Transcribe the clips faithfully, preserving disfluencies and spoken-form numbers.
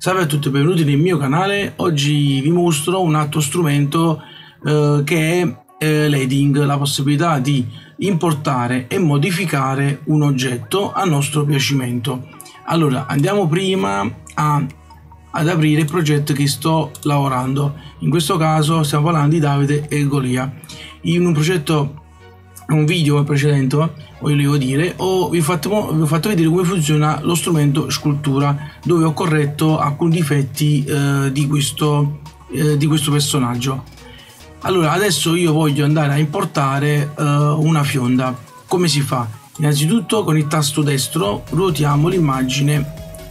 Salve a tutti e benvenuti nel mio canale. Oggi vi mostro un altro strumento eh, che è eh, l'heading, la possibilità di importare e modificare un oggetto a nostro piacimento. Allora andiamo prima a, ad aprire il progetto che sto lavorando. In questo caso stiamo parlando di Davide e Golia. In un progetto, un video precedente, volevo dire, ho, vi, ho fatto, vi ho fatto vedere come funziona lo strumento scultura, dove ho corretto alcuni difetti eh, di, questo, eh, di questo personaggio. Allora adesso io voglio andare a importare eh, una fionda. Come si fa? Innanzitutto con il tasto destro ruotiamo l'immagine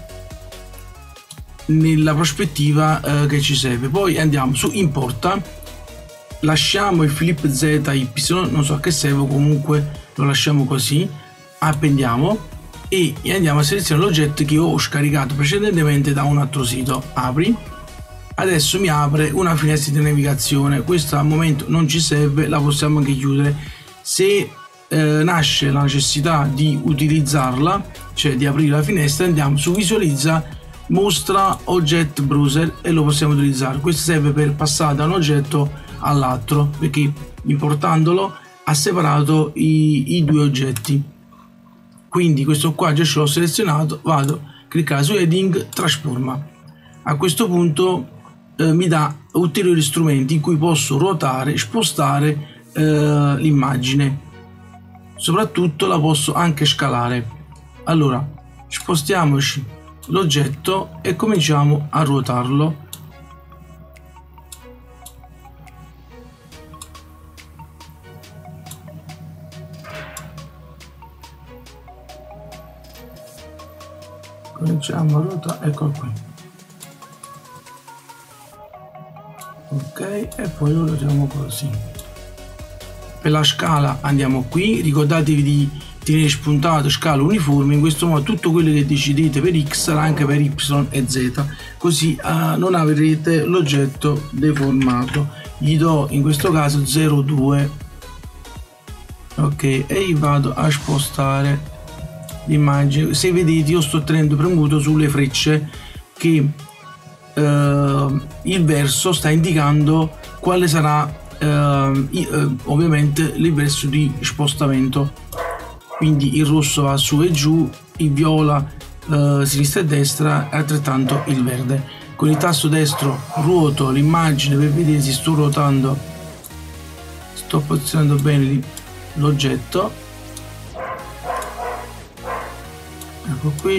nella prospettiva eh, che ci serve, poi andiamo su importa, lasciamo il flip Z Y, non so a che serve, comunque lo lasciamo così, appendiamo e andiamo a selezionare l'oggetto che io ho scaricato precedentemente da un altro sito. Apri. Adesso mi apre una finestra di navigazione, questa al momento non ci serve, la possiamo anche chiudere. Se eh, nasce la necessità di utilizzarla, cioè di aprire la finestra, andiamo su visualizza, mostra ogget browser e lo possiamo utilizzare. Questo serve per passare da un oggetto all'altro, perché importandolo ha separato i, i due oggetti. Quindi questo qua già ce l'ho selezionato, vado a cliccare su heading, trasforma. A questo punto eh, mi dà ulteriori strumenti in cui posso ruotare, spostare eh, l'immagine, soprattutto la posso anche scalare. Allora spostiamoci l'oggetto e cominciamo a ruotarlo. Cominciamo a ruotare, ecco qui, ok, e poi lo ruotiamo così. Per la scala andiamo qui, ricordatevi di tenere spuntato scala uniforme, in questo modo tutto quello che decidete per X sarà anche per Y e Z, così uh, non avrete l'oggetto deformato. Gli do in questo caso zero virgola due, ok, e vado a spostare l'immagine. Se vedete io sto tenendo premuto sulle frecce che eh, il verso sta indicando quale sarà eh, eh, ovviamente il verso di spostamento, quindi il rosso va su e giù, il viola eh, sinistra e destra e altrettanto il verde. Con il tasto destro ruoto l'immagine per vedere se sto ruotando, sto posizionando bene l'oggetto. Ecco qui,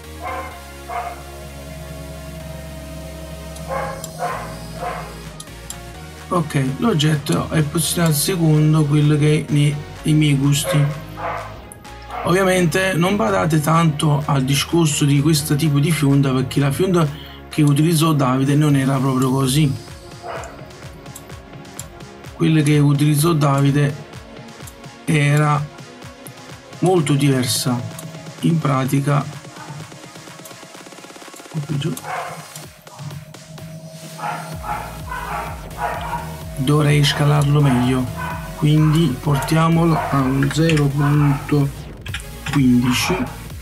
ok, l'oggetto è posizionato secondo quello che è nei, i miei gusti. Ovviamente non badate tanto al discorso di questo tipo di fionda, perché la fionda che utilizzò Davide non era proprio così. Quella che utilizzò Davide era molto diversa. In pratica dovrei scalarlo meglio, quindi portiamolo a un zero virgola quindici,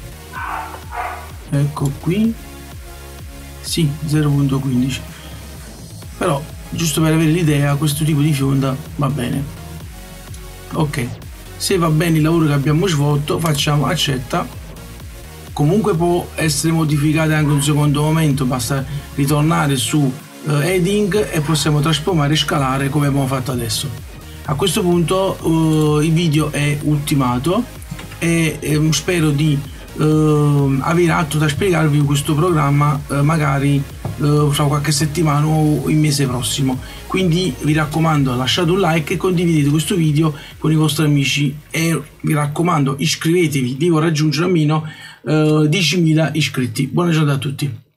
ecco qui, sì, zero virgola quindici, però giusto per avere l'idea, questo tipo di fionda va bene. Ok, se va bene il lavoro che abbiamo svolto, facciamo accetta. Comunque può essere modificata anche un secondo momento, basta ritornare su uh, heading e possiamo trasformare e scalare come abbiamo fatto adesso. A questo punto uh, il video è ultimato e um, spero di uh, avere altro da spiegarvi in questo programma, uh, magari uh, fra qualche settimana o il mese prossimo. Quindi vi raccomando, lasciate un like e condividete questo video con i vostri amici e vi raccomando iscrivetevi, devo raggiungere almeno uh, diecimila iscritti. Buona giornata a tutti.